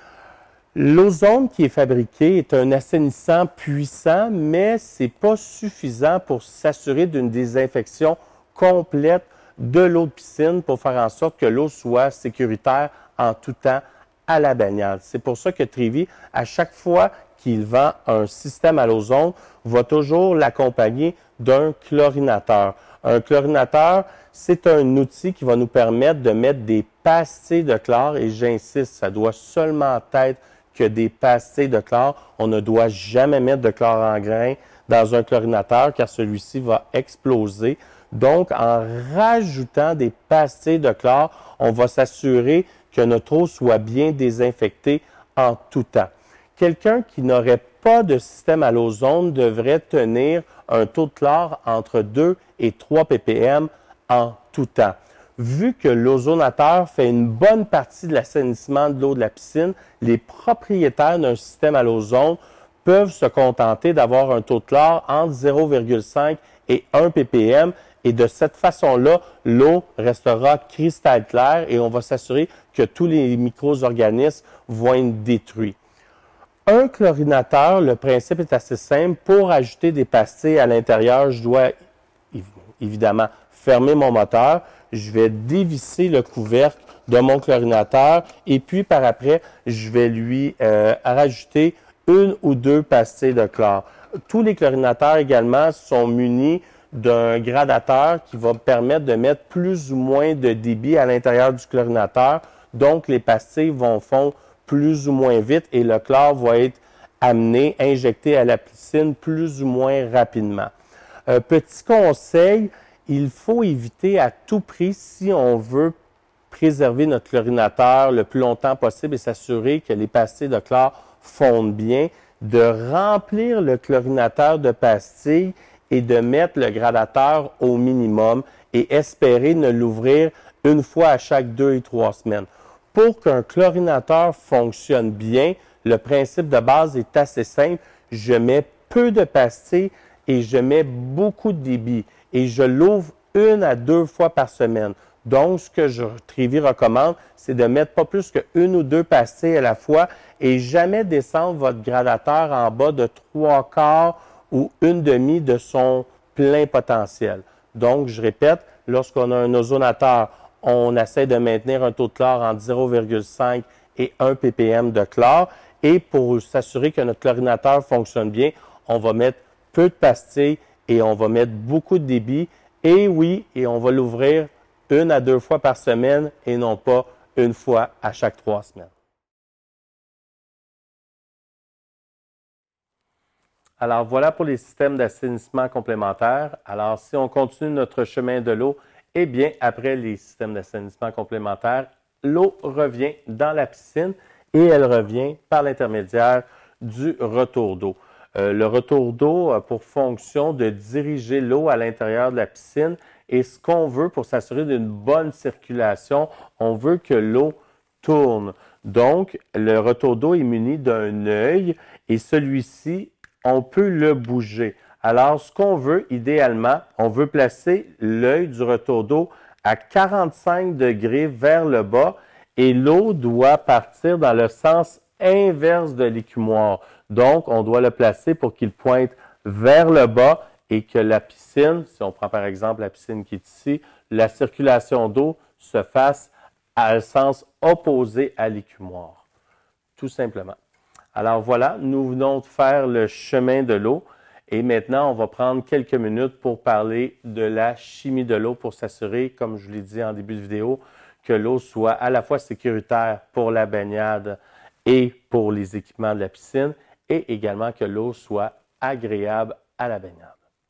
L'ozone qui est fabriqué est un assainissant puissant, mais ce n'est pas suffisant pour s'assurer d'une désinfection complète de l'eau de piscine pour faire en sorte que l'eau soit sécuritaire en tout temps à la baignade. C'est pour ça que Trévi, à chaque fois qu'il vend un système à l'ozone, va toujours l'accompagner d'un chlorinateur. Un chlorinateur, c'est un outil qui va nous permettre de mettre des pastilles de chlore, et j'insiste, ça doit seulement être que des pastilles de chlore. On ne doit jamais mettre de chlore en grains dans un chlorinateur car celui-ci va exploser. Donc, en rajoutant des pastilles de chlore, on va s'assurer que notre eau soit bien désinfectée en tout temps. Quelqu'un qui n'aurait pas de système à l'ozone devrait tenir un taux de chlore entre 2 et 3 ppm en tout temps. Vu que l'ozonateur fait une bonne partie de l'assainissement de l'eau de la piscine, les propriétaires d'un système à l'ozone peuvent se contenter d'avoir un taux de chlore entre 0,5 et 1 ppm et de cette façon-là, l'eau restera cristal claire et on va s'assurer que tous les micro-organismes vont être détruits. Un chlorinateur, le principe est assez simple. Pour ajouter des pastilles à l'intérieur, je dois évidemment fermer mon moteur. Je vais dévisser le couvercle de mon chlorinateur et puis par après, je vais lui rajouter 1 ou 2 pastilles de chlore. Tous les chlorinateurs également sont munis d'un gradateur qui va permettre de mettre plus ou moins de débit à l'intérieur du chlorinateur. Donc, les pastilles vont fondre plus ou moins vite et le chlore va être amener, injecter à la piscine plus ou moins rapidement. Petit conseil, il faut éviter à tout prix, si on veut préserver notre chlorinateur le plus longtemps possible et s'assurer que les pastilles de chlore fondent bien, de remplir le chlorinateur de pastilles et de mettre le gradateur au minimum et espérer ne l'ouvrir une fois à chaque 2 et 3 semaines. Pour qu'un chlorinateur fonctionne bien, le principe de base est assez simple. Je mets peu de pastilles et je mets beaucoup de débit et je l'ouvre 1 à 2 fois par semaine. Donc, ce que Trévi recommande, c'est de mettre pas plus que 1 ou 2 pastilles à la fois et jamais descendre votre gradateur en bas de 3/4 ou 1/2 de son plein potentiel. Donc, je répète, lorsqu'on a un ozonateur, on essaie de maintenir un taux de chlore entre 0,5 et 1 ppm de chlore. Et pour s'assurer que notre chlorinateur fonctionne bien, on va mettre peu de pastilles et on va mettre beaucoup de débit. Et oui, et on va l'ouvrir 1 à 2 fois par semaine et non pas 1 fois à chaque 3 semaines. Alors voilà pour les systèmes d'assainissement complémentaires. Alors si on continue notre chemin de l'eau, eh bien après les systèmes d'assainissement complémentaires, l'eau revient dans la piscine et elle revient par l'intermédiaire du retour d'eau. Le retour d'eau a pour fonction de diriger l'eau à l'intérieur de la piscine et ce qu'on veut pour s'assurer d'une bonne circulation, on veut que l'eau tourne. Donc, le retour d'eau est muni d'un œil et celui-ci, on peut le bouger. Alors, ce qu'on veut, idéalement, on veut placer l'œil du retour d'eau à 45 degrés vers le bas et l'eau doit partir dans le sens inverse de l'écumoire. Donc, on doit le placer pour qu'il pointe vers le bas et que la piscine, si on prend par exemple la piscine qui est ici, la circulation d'eau se fasse à un sens opposé à l'écumoire, tout simplement. Alors voilà, nous venons de faire le chemin de l'eau et maintenant on va prendre quelques minutes pour parler de la chimie de l'eau pour s'assurer, comme je l'ai dit en début de vidéo, que l'eau soit à la fois sécuritaire pour la baignade et pour les équipements de la piscine et également que l'eau soit agréable à la baignade.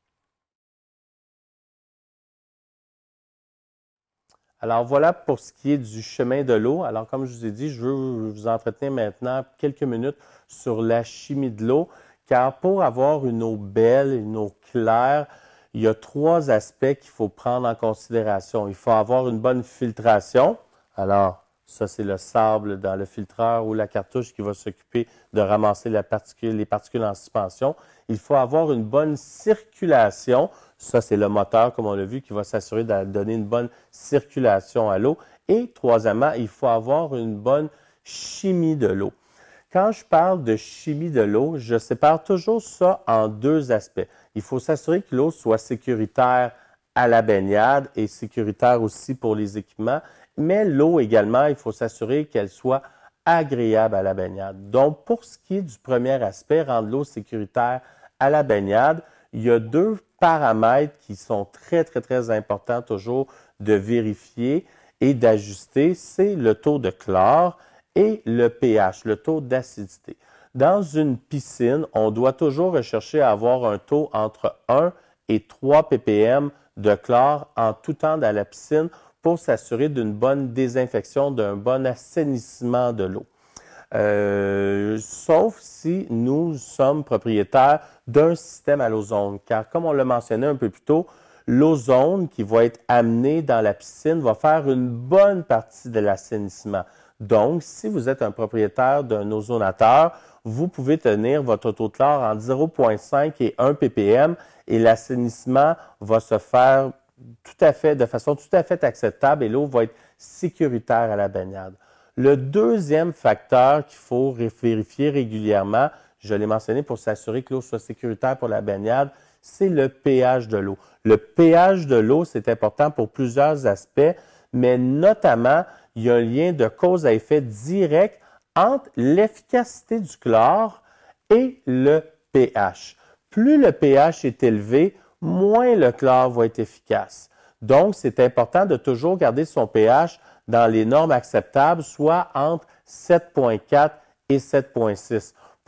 Alors voilà pour ce qui est du chemin de l'eau. Alors comme je vous ai dit, je veux vous entretenir maintenant quelques minutes sur la chimie de l'eau, car pour avoir une eau belle, une eau claire, il y a 3 aspects qu'il faut prendre en considération. Il faut avoir une bonne filtration. Alors, ça c'est le sable dans le filtreur ou la cartouche qui va s'occuper de ramasser les particules en suspension. Il faut avoir une bonne circulation. Ça, c'est le moteur, comme on l'a vu, qui va s'assurer de donner une bonne circulation à l'eau. Et troisièmement, il faut avoir une bonne chimie de l'eau. Quand je parle de chimie de l'eau, je sépare toujours ça en 2 aspects. Il faut s'assurer que l'eau soit sécuritaire à la baignade et sécuritaire aussi pour les équipements. Mais l'eau également, il faut s'assurer qu'elle soit agréable à la baignade. Donc, pour ce qui est du premier aspect, rendre l'eau sécuritaire à la baignade, il y a 2 paramètres qui sont très importants toujours de vérifier et d'ajuster. C'est le taux de chlore et le pH, le taux d'acidité. Dans une piscine, on doit toujours rechercher à avoir un taux entre 1 et 3 ppm de chlore en tout temps dans la piscine pour s'assurer d'une bonne désinfection, d'un bon assainissement de l'eau. Sauf si nous sommes propriétaires d'un système à l'ozone. Car comme on l'a mentionné un peu plus tôt, l'ozone qui va être amené dans la piscine va faire une bonne partie de l'assainissement. Donc, si vous êtes un propriétaire d'un ozonateur, vous pouvez tenir votre taux de chlore entre 0,5 et 1 ppm et l'assainissement va se faire de façon tout à fait acceptable et l'eau va être sécuritaire à la baignade. Le deuxième facteur qu'il faut vérifier régulièrement, je l'ai mentionné pour s'assurer que l'eau soit sécuritaire pour la baignade, c'est le pH de l'eau. Le pH de l'eau, c'est important pour plusieurs aspects, mais notamment, il y a un lien de cause à effet direct entre l'efficacité du chlore et le pH. Plus le pH est élevé, moins le chlore va être efficace. Donc, c'est important de toujours garder son pH dans les normes acceptables, soit entre 7,4 et 7,6.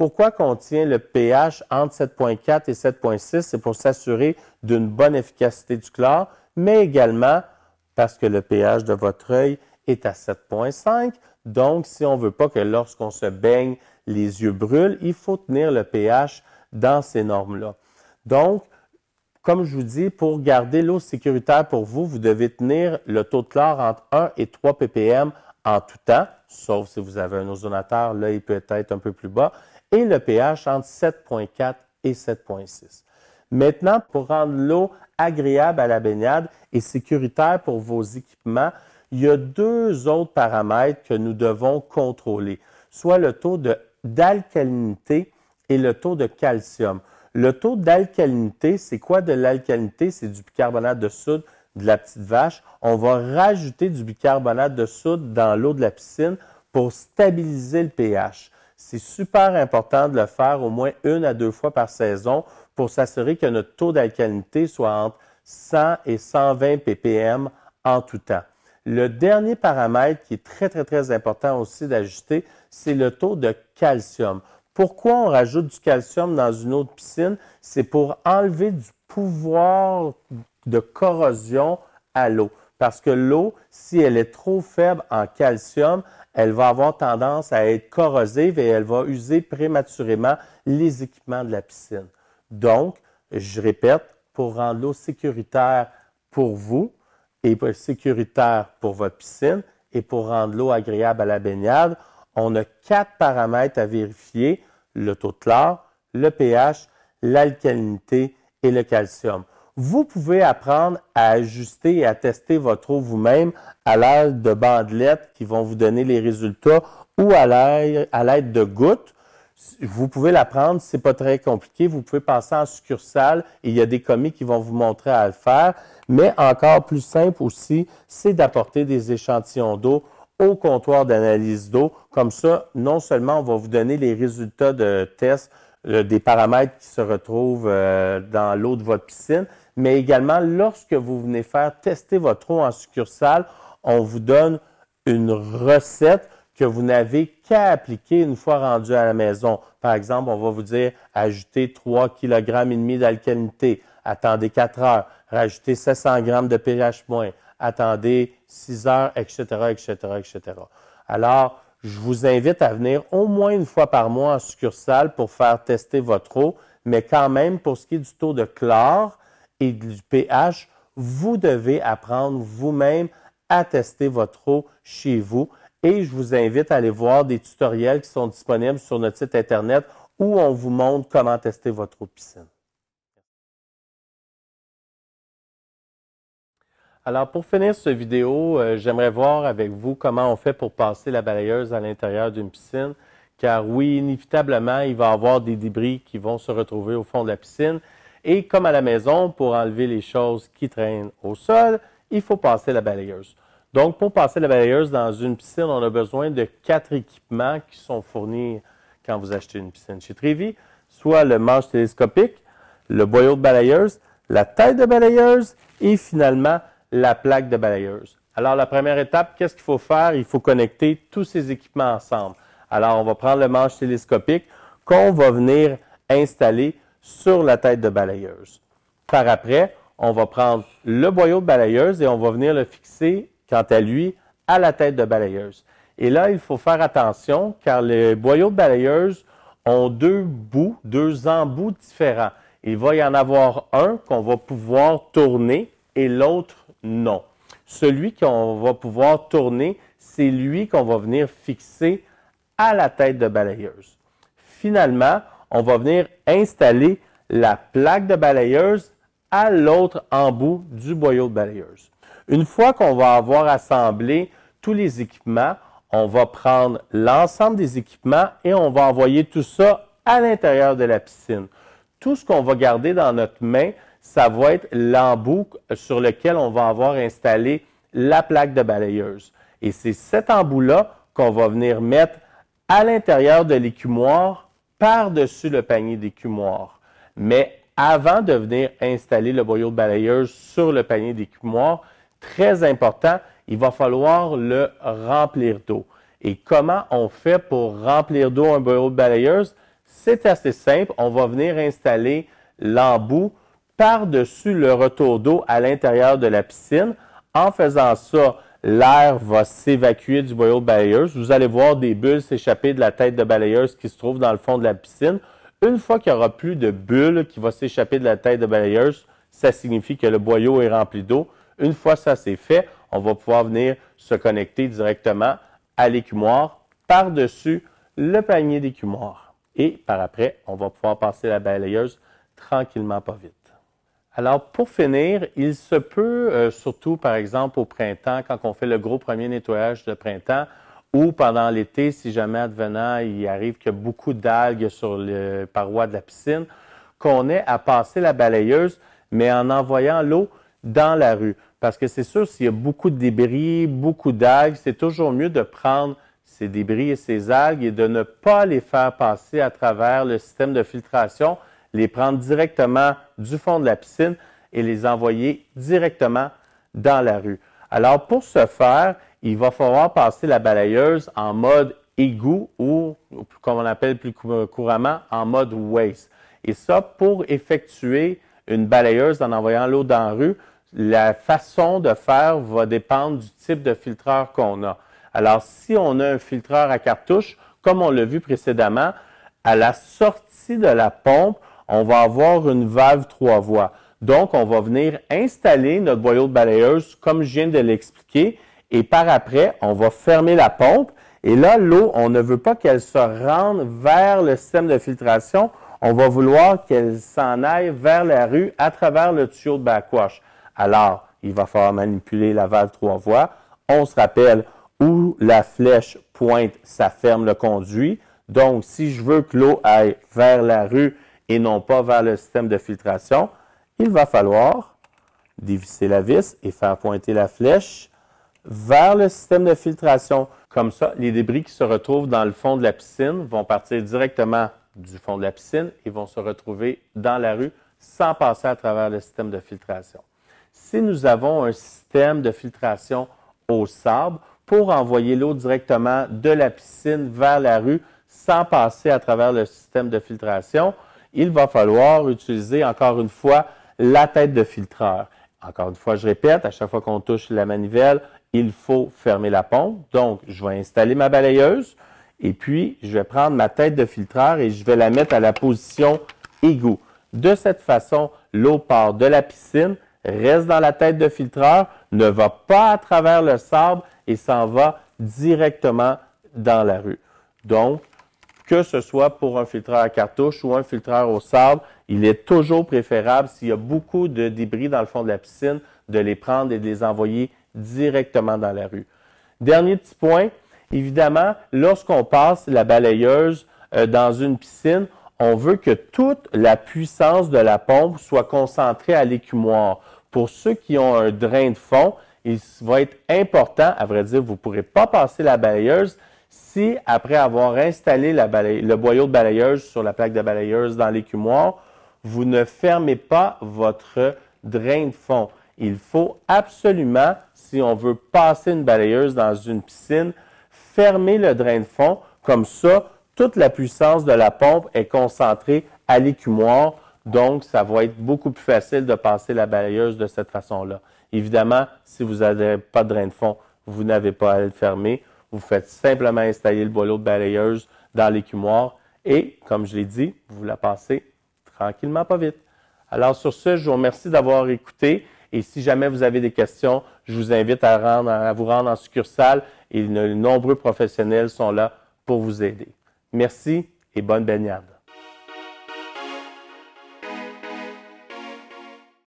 Pourquoi qu'on tient le pH entre 7,4 et 7,6? C'est pour s'assurer d'une bonne efficacité du chlore, mais également parce que le pH de votre œil est à 7,5. Donc, si on ne veut pas que lorsqu'on se baigne, les yeux brûlent, il faut tenir le pH dans ces normes-là. Donc, comme je vous dis, pour garder l'eau sécuritaire pour vous, vous devez tenir le taux de chlore entre 1 et 3 ppm en tout temps, sauf si vous avez un ozonateur, là, il peut être un peu plus bas, et le pH entre 7,4 et 7,6. Maintenant, pour rendre l'eau agréable à la baignade et sécuritaire pour vos équipements, il y a deux autres paramètres que nous devons contrôler, soit le taux d'alcalinité et le taux de calcium. Le taux d'alcalinité, c'est quoi de l'alcalinité? C'est du bicarbonate de soude de la petite vache. On va rajouter du bicarbonate de soude dans l'eau de la piscine pour stabiliser le pH. C'est super important de le faire au moins 1 à 2 fois par saison pour s'assurer que notre taux d'alcalinité soit entre 100 et 120 ppm en tout temps. Le dernier paramètre qui est très important aussi d'ajuster, c'est le taux de calcium. Pourquoi on rajoute du calcium dans une eau de piscine? C'est pour enlever du pouvoir de corrosion à l'eau. Parce que l'eau, si elle est trop faible en calcium, elle va avoir tendance à être corrosive et elle va user prématurément les équipements de la piscine. Donc, je répète, pour rendre l'eau sécuritaire pour vous et sécuritaire pour votre piscine et pour rendre l'eau agréable à la baignade, on a 4 paramètres à vérifier, le taux de chlore, le pH, l'alcalinité et le calcium. Vous pouvez apprendre à ajuster et à tester votre eau vous-même à l'aide de bandelettes qui vont vous donner les résultats ou à l'aide de gouttes. Vous pouvez l'apprendre, ce n'est pas très compliqué. Vous pouvez passer en succursale et il y a des commis qui vont vous montrer à le faire. Mais encore plus simple aussi, c'est d'apporter des échantillons d'eau au comptoir d'analyse d'eau. Comme ça, non seulement on va vous donner les résultats de test des paramètres qui se retrouvent dans l'eau de votre piscine, mais également lorsque vous venez faire tester votre eau en succursale, on vous donne une recette que vous n'avez qu'à appliquer une fois rendu à la maison. Par exemple, on va vous dire ajouter 3,5 kg d'alcalinité, attendez 4 heures, rajouter 700 g de pH-, attendez 6 heures, etc., etc., etc. Alors, je vous invite à venir au moins une fois par mois en succursale pour faire tester votre eau, mais quand même, pour ce qui est du taux de chlore et du pH, vous devez apprendre vous-même à tester votre eau chez vous. Et je vous invite à aller voir des tutoriels qui sont disponibles sur notre site Internet où on vous montre comment tester votre eau de piscine. Alors, pour finir cette vidéo, j'aimerais voir avec vous comment on fait pour passer la balayeuse à l'intérieur d'une piscine. Car oui, inévitablement, il va y avoir des débris qui vont se retrouver au fond de la piscine. Et comme à la maison, pour enlever les choses qui traînent au sol, il faut passer la balayeuse. Donc, pour passer la balayeuse dans une piscine, on a besoin de 4 équipements qui sont fournis quand vous achetez une piscine chez Trévi, soit le manche télescopique, le boyau de balayeuse, la tête de balayeuse et finalement la plaque de balayeuse. Alors, la première étape, qu'est-ce qu'il faut faire? Il faut connecter tous ces équipements ensemble. Alors, on va prendre le manche télescopique qu'on va venir installer sur la tête de balayeuse. Par après, on va prendre le boyau de balayeuse et on va venir le fixer, quant à lui, à la tête de balayeuse. Et là, il faut faire attention car les boyaux de balayeuse ont deux embouts différents. Il va y en avoir un qu'on va pouvoir tourner et l'autre non. Celui qu'on va pouvoir tourner, c'est lui qu'on va venir fixer à la tête de balayeuse. Finalement, on va venir installer la plaque de balayeuse à l'autre embout du boyau de balayeuse. Une fois qu'on va avoir assemblé tous les équipements, on va prendre l'ensemble des équipements et on va envoyer tout ça à l'intérieur de la piscine. Tout ce qu'on va garder dans notre main, ça va être l'embout sur lequel on va avoir installé la plaque de balayeuse. Et c'est cet embout-là qu'on va venir mettre à l'intérieur de l'écumoire par-dessus le panier d'écumoire. Mais avant de venir installer le boyau de balayeuse sur le panier d'écumoire, très important, il va falloir le remplir d'eau. Et comment on fait pour remplir d'eau un boyau de balayeuse? C'est assez simple. On va venir installer l'embout par-dessus le retour d'eau à l'intérieur de la piscine. En faisant ça, l'air va s'évacuer du boyau de balayeuse. Vous allez voir des bulles s'échapper de la tête de balayeuse qui se trouve dans le fond de la piscine. Une fois qu'il n'y aura plus de bulles qui vont s'échapper de la tête de balayeuse, ça signifie que le boyau est rempli d'eau. Une fois ça c'est fait, on va pouvoir venir se connecter directement à l'écumoire par-dessus le panier d'écumoire. Et par après, on va pouvoir passer la balayeuse tranquillement, pas vite. Alors, pour finir, il se peut, surtout par exemple au printemps, quand on fait le gros premier nettoyage de printemps, ou pendant l'été, si jamais advenant, il arrive qu'il y a beaucoup d'algues sur les parois de la piscine, qu'on ait à passer la balayeuse, mais en envoyant l'eau dans la rue. Parce que c'est sûr, s'il y a beaucoup de débris, beaucoup d'algues, c'est toujours mieux de prendre ces débris et ces algues et de ne pas les faire passer à travers le système de filtration, les prendre directement du fond de la piscine et les envoyer directement dans la rue. Alors, pour ce faire, il va falloir passer la balayeuse en mode égout ou, comme on appelle plus couramment, en mode waste. Et ça, pour effectuer une balayeuse en envoyant l'eau dans la rue, la façon de faire va dépendre du type de filtreur qu'on a. Alors, si on a un filtreur à cartouche, comme on l'a vu précédemment, à la sortie de la pompe, on va avoir une valve 3 voies. Donc, on va venir installer notre boyau de balayeuse comme je viens de l'expliquer et par après, on va fermer la pompe et là, l'eau, on ne veut pas qu'elle se rende vers le système de filtration. On va vouloir qu'elle s'en aille vers la rue à travers le tuyau de backwash. Alors, il va falloir manipuler la valve 3 voies. On se rappelle où la flèche pointe, ça ferme le conduit. Donc, si je veux que l'eau aille vers la rue et non pas vers le système de filtration, il va falloir dévisser la vis et faire pointer la flèche vers le système de filtration. Comme ça, les débris qui se retrouvent dans le fond de la piscine vont partir directement du fond de la piscine et vont se retrouver dans la rue sans passer à travers le système de filtration. Si nous avons un système de filtration au sable, pour envoyer l'eau directement de la piscine vers la rue sans passer à travers le système de filtration, il va falloir utiliser encore une fois la tête de filtreur. Encore une fois, je répète, à chaque fois qu'on touche la manivelle, il faut fermer la pompe. Donc, je vais installer ma balayeuse et puis je vais prendre ma tête de filtreur et je vais la mettre à la position égout. De cette façon, l'eau part de la piscine, reste dans la tête de filtreur, ne va pas à travers le sable et s'en va directement dans la rue. Donc, que ce soit pour un filtreur à cartouche ou un filtreur au sable, il est toujours préférable, s'il y a beaucoup de débris dans le fond de la piscine, de les prendre et de les envoyer directement dans la rue. Dernier petit point, évidemment, lorsqu'on passe la balayeuse dans une piscine, on veut que toute la puissance de la pompe soit concentrée à l'écumoire. Pour ceux qui ont un drain de fond, il va être important, à vrai dire, vous ne pourrez pas passer la balayeuse si, après avoir installé le boyau de balayeuse sur la plaque de balayeuse dans l'écumoire, vous ne fermez pas votre drain de fond. Il faut absolument, si on veut passer une balayeuse dans une piscine, fermer le drain de fond. Comme ça, toute la puissance de la pompe est concentrée à l'écumoire. Donc, ça va être beaucoup plus facile de passer la balayeuse de cette façon-là. Évidemment, si vous n'avez pas de drain de fond, vous n'avez pas à le fermer. Vous faites simplement installer le boyau de balayeuse dans l'écumoire et, comme je l'ai dit, vous la passez tranquillement, pas vite. Alors, sur ce, je vous remercie d'avoir écouté et si jamais vous avez des questions, je vous invite à vous rendre en succursale et de nombreux professionnels sont là pour vous aider. Merci et bonne baignade.